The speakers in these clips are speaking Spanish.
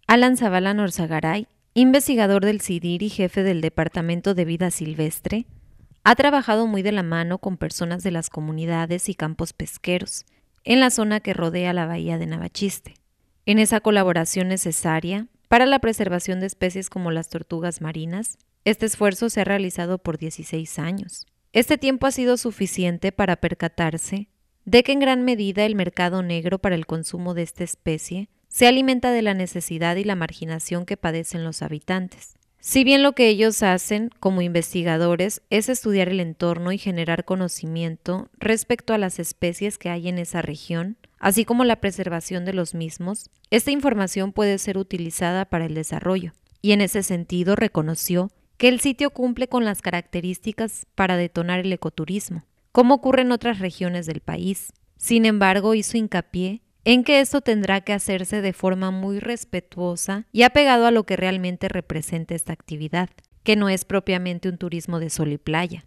Alan Zavala Norzagaray, investigador del CIDIR y jefe del Departamento de Vida Silvestre, ha trabajado muy de la mano con personas de las comunidades y campos pesqueros en la zona que rodea la bahía de Navachiste. En esa colaboración necesaria para la preservación de especies como las tortugas marinas, este esfuerzo se ha realizado por 16 años. Este tiempo ha sido suficiente para percatarse de que en gran medida el mercado negro para el consumo de esta especie se alimenta de la necesidad y la marginación que padecen los habitantes. Si bien lo que ellos hacen como investigadores es estudiar el entorno y generar conocimiento respecto a las especies que hay en esa región, así como la preservación de los mismos, esta información puede ser utilizada para el desarrollo, y en ese sentido reconoció que el sitio cumple con las características para detonar el ecoturismo, como ocurre en otras regiones del país. Sin embargo, hizo hincapié en que esto tendrá que hacerse de forma muy respetuosa y apegado a lo que realmente representa esta actividad, que no es propiamente un turismo de sol y playa.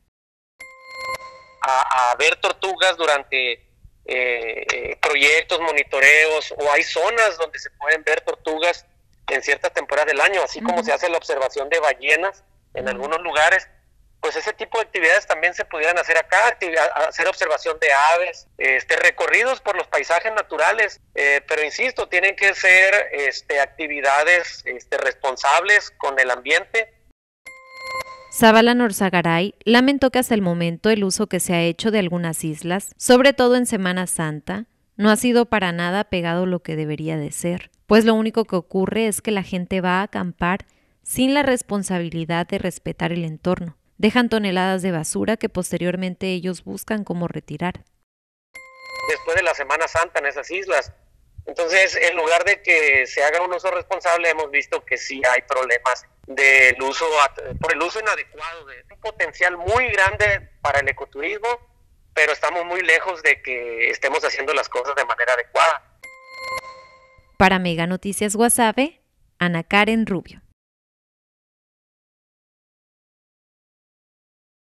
A ver tortugas durante proyectos, monitoreos, o hay zonas donde se pueden ver tortugas en ciertas temporadas del año, así como se hace la observación de ballenas en algunos lugares. Pues ese tipo de actividades también se pudieran hacer acá, hacer observación de aves, recorridos por los paisajes naturales, pero insisto, tienen que ser actividades responsables con el ambiente. Zavala Norzagaray lamentó que hasta el momento el uso que se ha hecho de algunas islas, sobre todo en Semana Santa, no ha sido para nada pegado a lo que debería de ser, pues lo único que ocurre es que la gente va a acampar sin la responsabilidad de respetar el entorno. Dejan toneladas de basura que posteriormente ellos buscan cómo retirar. Después de la Semana Santa en esas islas. Entonces, en lugar de que se haga un uso responsable, hemos visto que sí hay problemas del uso, por el uso inadecuado, de un potencial muy grande para el ecoturismo, pero estamos muy lejos de que estemos haciendo las cosas de manera adecuada. Para Mega Noticias Guasave, Ana Karen Rubio.